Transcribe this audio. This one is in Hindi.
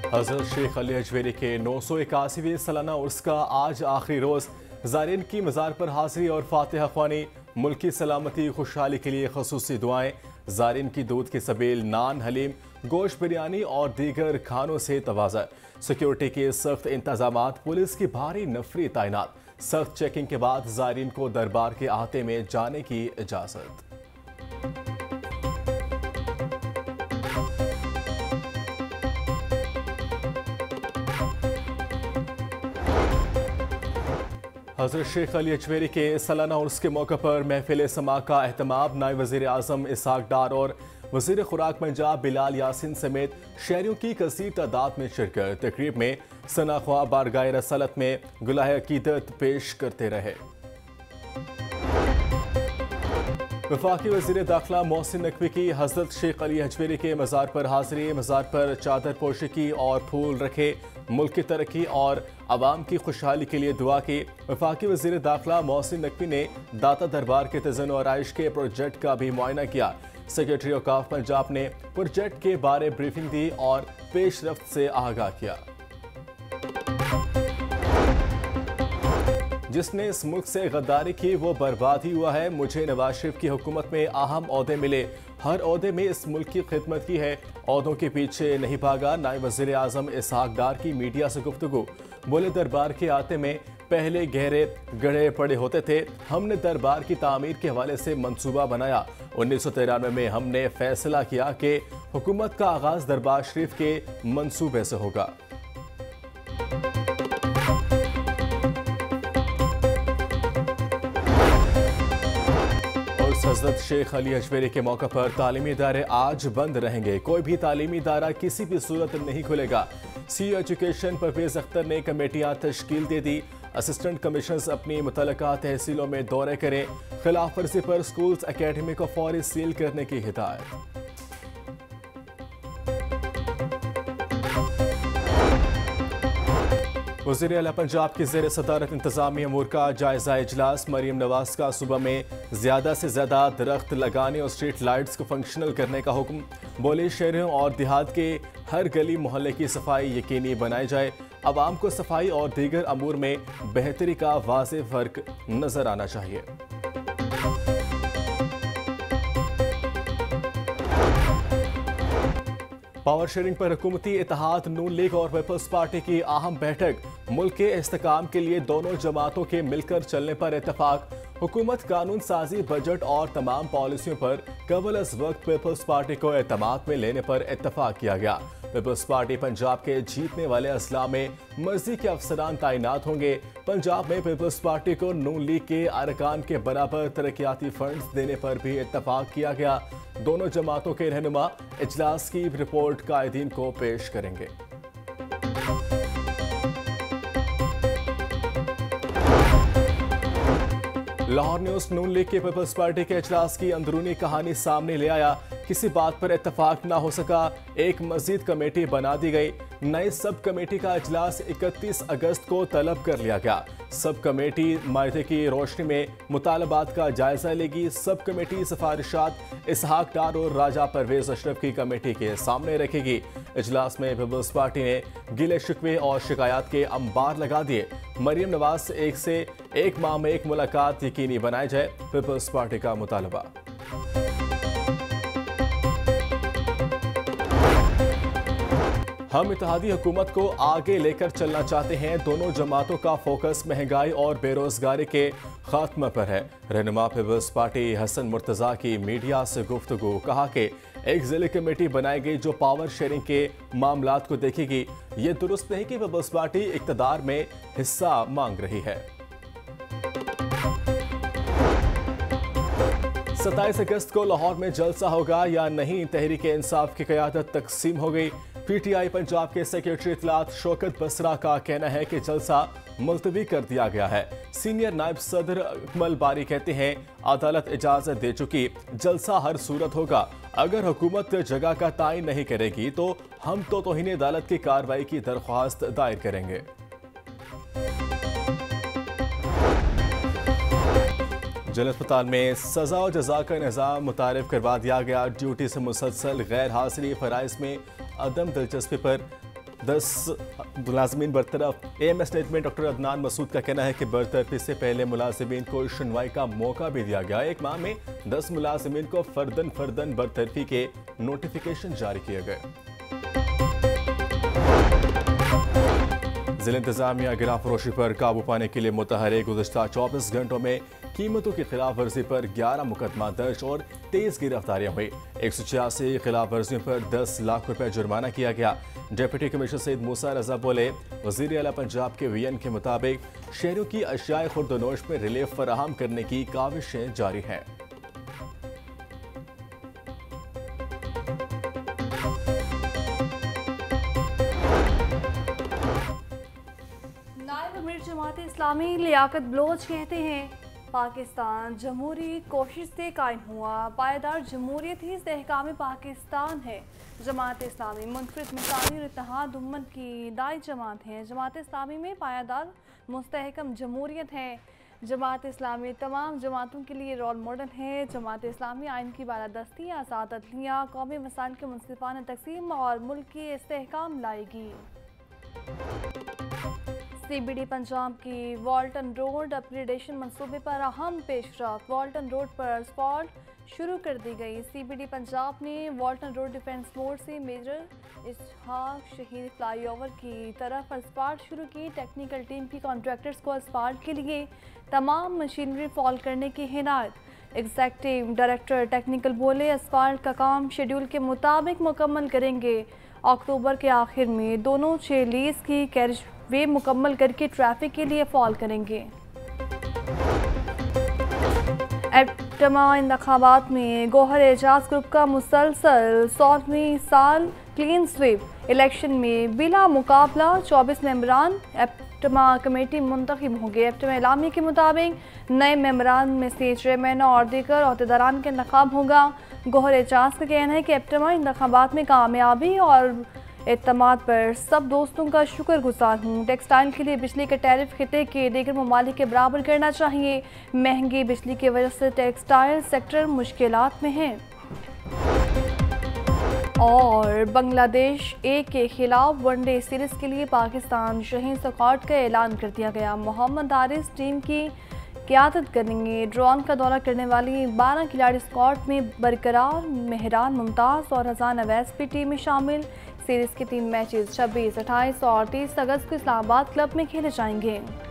हजरत शेख अली अजमेरी के 981वें सालाना उर्स का आज आखिरी रोज ज़ायरीन की मज़ार पर हाजिरी और फातिहा ख्वानी, मुल्क की सलामती खुशहाली के लिए खसूसी दुआएं। ज़ायरीन की दूध की सबील, नान, हलीम, गोश्त बिरयानी और दीगर खानों से तवाज़ा। सिक्योरिटी के सख्त इंतजामात, पुलिस की भारी नफरी तैनात। सख्त चेकिंग के बाद ज़ायरीन को दरबार के अहाते में जाने की इजाज़त। हजरत शेख अली अजमेरी के सालाना उर्स के मौके पर महफिल समा का एहतमाम। नायब वज़ीर आज़म इसहाक डार और वज़ीर खुराक पंजाब बिलाल यासिन समेत शहरियों की कसीर तादाद में शिरकत। तकरीब में सना ख्वाह बारगाह रसालत में गुलाह अकीदत पेश करते रहे। वफाकी वज़ीर दाखिला मोहसिन नकवी की हजरत शेख अली अजमेरी के मज़ार पर हाजिरी। मज़ार पर चादर पोशी की और फूल रखे। मुल्क की तरक्की और आवाम की खुशहाली के लिए दुआ की। वफाकी वज़ीर दाखिला मोहसिन नकवी ने दाता दरबार के तज़न और आइश के प्रोजेक्ट का भी मुआयना किया। सेक्रेटरी औकाफ पंजाब ने प्रोजेक्ट के बारे ब्रीफिंग दी और पेशरफ्त से आगाह किया। जिसने इस मुल्क से गद्दारी की वो बर्बाद ही हुआ है। मुझे नवाज शरीफ की हुकूमत में अहम ओहदे मिले, हर ओहदे में इस मुल्क की खिदमत की है, ओहदों के पीछे नहीं भागा। नायब वज़ीर आज़म इसहाक डार की मीडिया से गुफ्तगू। बोले, दरबार के आते में पहले गहरे गड्ढे पड़े होते थे, हमने दरबार की तामीर के हवाले से मंसूबा बनाया। 1993 में हमने फैसला किया कि हुकूमत का आगाज दरबार शरीफ के मंसूबे से होगा। हजरत शेख अली अजमेरी के मौके पर तालीमी इदारे आज बंद रहेंगे। कोई भी तालीमी इदारा किसी भी सूरत नहीं खुलेगा। सीईओ एजुकेशन परवेज अख्तर ने कमेटियां तश्कील दे दी। असिस्टेंट कमिश्नर्स अपनी मुतल्लका तहसीलों में दौरे करें। खिलाफ वर्जी पर स्कूल्स अकेडमी को फौरी सील करने की हिदायत। वज़ीर आला पंजाब की ज़ेर सदारत इंतज़ामी अमूर का जायजा इजलास। मरीम नवाज का सुबह में ज़्यादा से ज़्यादा दरख्त लगाने और स्ट्रीट लाइट्स को फंक्शनल करने का हुक्म। बोले, शहरों और देहात के हर गली मोहल्ले की सफाई यकीनी बनाई जाए। आवाम को सफाई और दीगर अमूर में बेहतरी का वाज़ेह फ़र्क नज़र आना चाहिए। पावर शेयरिंग पर हुकूमती इत्तेहाद नून लीग और पीपल्स पार्टी की अहम बैठक। मुल्क के इस्तेकाम के लिए दोनों जमातों के मिलकर चलने पर इत्तेफाक। हुकूमत कानून साजी, बजट और तमाम पॉलिसियों पर कबल अज वक्त पीपल्स पार्टी को एतमाद में लेने पर इत्तेफाक किया गया। पीपल्स पार्टी पंजाब के जीतने वाले अजला में मर्जी के अफसरान तैनात होंगे। पंजाब में पीपल्स पार्टी को नून लीग के अरकान के बराबर तरक्याती फंड्स देने पर भी इत्तेफाक किया गया। दोनों जमातों के रहनुमा इजलास की रिपोर्ट कायदीन को पेश करेंगे। लाहौर न्यूज नून लीग के पीपल्स पार्टी के इजलास की अंदरूनी कहानी सामने ले आया। किसी बात पर इत्तेफाक ना हो सका, एक मजीद कमेटी बना दी गई। नई सब कमेटी का इजलास 31 अगस्त को तलब कर लिया गया। सब कमेटी मायदे की रोशनी में मुतालबात का जायजा लेगी। सब कमेटी सिफारिशात इसहाक डार और राजा परवेज अशरफ की कमेटी के सामने रखेगी। इजलास में पीपल्स पार्टी ने गिले शिकवे और शिकायत के अंबार लगा दिए। मरीम नवाज से एक माह में एक मुलाकात यकीनी बनाई जाए, पीपल्स पार्टी का मुतालबा। हम इत्तेहादी हुकूमत को आगे लेकर चलना चाहते हैं। दोनों जमातों का फोकस महंगाई और बेरोजगारी के खात्मे पर है। रहनुमा पीपल्स पार्टी हसन मुर्तजा की मीडिया से गुफ्तगू। कहा कि एक जिले कमेटी बनाई गई जो पावर शेयरिंग के मामलात को देखेगी। ये दुरुस्त नहीं कि पीपल्स पार्टी इक़्तिदार में हिस्सा मांग रही है। 27 अगस्त को लाहौर में जलसा होगा या नहीं, तहरीक इंसाफ की क़यादत तकसीम हो गई। पीटीआई पंजाब के सेक्रेटरी इत्तलात शौकत बसरा का कहना है कि जलसा मुलतवी कर दिया गया है। सीनियर नायब सदर अकमल बारी कहते हैं, अदालत इजाजत दे चुकी, जलसा हर सूरत होगा। अगर हुकूमत जगह का तयन नहीं करेगी तो हम तौहीन अदालत की कार्रवाई की दरख्वास्त दायर करेंगे। जेल अस्पताल में सजा और जजा का निज़ाम मुतारिफ करवा दिया गया। ड्यूटी से मुसलसल गैर हाजिरी, फराइज में अदम दिलचस्पी पर 10 मुलाजमीन बरतरफ। AMS statement doctor Adnan Masood का कहना है कि बरतरफी से पहले मुलाजमीन को सुनवाई का मौका भी दिया गया। एक माह में 10 मुलाजमीन को फर्दन बरतरफी के नोटिफिकेशन जारी किए गए। जिला इंतजामिया गिरा फरोशी पर काबू पाने के लिए मुतहरिक। गुज़श्ता 24 घंटों में कीमतों की खिलाफ वर्जी पर 11 मुकदमा दर्ज और 23 गिरफ्तारियां हुई। 186 खिलाफ वर्जियों पर 10 लाख रुपए जुर्माना किया गया। डिप्टी कमिश्नर सईद मूसा रजा बोले, वज़ीर आला पंजाब के VN के मुताबिक शहरों की अशियाए खुर्दनोश में रिलीफ फराहम करने की काविशें जारी हैं। जमात इस्लामी लियाकत बलोच कहते हैं, पाकिस्तान जमहूरी कोशिश से कायम हुआ, पायदार जमहूरियत ही इस्तेहकाम पाकिस्तान है। जमात इस्लामी मुनफरिद मिसाली और इत्तेहाद उम्मत की दाई जमात है। जमात इस्लामी में पायदार मुस्तहकम जमहूरियत है। जमात इस्लामी तमाम जमातों के लिए रोल मॉडल है। जमात इस्लामी आइन की बालादस्ती, आज़ाद अदलिया, कौमी मसाइल के मुनसिफाना तकसीम और मुल्क की इस्तेहकाम लाएगी। CBD पंजाब की वाल्टन रोड अपग्रेडेशन मंसूबे पर अहम पेशरफ। वाल्टन रोड पर असफाल्ट शुरू कर दी गई। CBD पंजाब ने वाल्टन रोड डिफेंस मोड से मेजर इसहाक शहीद फ्लाईओवर की तरफ असफाल्ट शुरू की। टेक्निकल टीम की कॉन्ट्रैक्टर्स को असफाल्ट के लिए तमाम मशीनरी फॉल करने की हिदायत। एग्जीक्यूटिव डायरेक्टर टेक्निकल बोले, असफाल्ट का काम शेड्यूल के मुताबिक मुकम्मल करेंगे। अक्टूबर के आखिर में दोनों 6 लीज की कैरिज वे मुकम्मल करके ट्रैफिक के लिए फॉल करेंगे। एप्टमा इंतखाबात में गौहर एजाज ग्रुप का मुसलसल 100वीं साल क्लीन स्वीप। इलेक्शन में बिला मुकाबला 24 मेंबरान एप्टमा कमेटी मुंतखब होंगे। एप्टमा इलामी के मुताबिक नए मेंबरान में से चेयरमैन और दीगर अहदेदारान का इंतखाब होगा। गौहर एजाज का कहना है कि एप्टमा इंतखाबात में कामयाबी और एतमाद पर सब दोस्तों का शुक्रगुजार हूँ। टेक्सटाइल के लिए बिजली का टैरिफ खिते के दीगर ममालिक के बराबर करना चाहिए। महंगी बिजली की वजह से टेक्सटाइल सेक्टर मुश्किलात में है। और बांग्लादेश ए के खिलाफ वनडे सीरीज के लिए पाकिस्तान शहीन स्क्वाड का ऐलान कर दिया गया। मोहम्मद हारिस टीम की क़यादत करेंगे। ड्रोन का दौरा करने वाली 12 खिलाड़ी स्क्वाड में बरकरार। मेहरान मुमताज़ और हसन अवैस भी टीम में शामिल। सीरीज़ के 3 मैचेस 26, 28 और 30 अगस्त को इस्लामाबाद क्लब में खेले जाएंगे।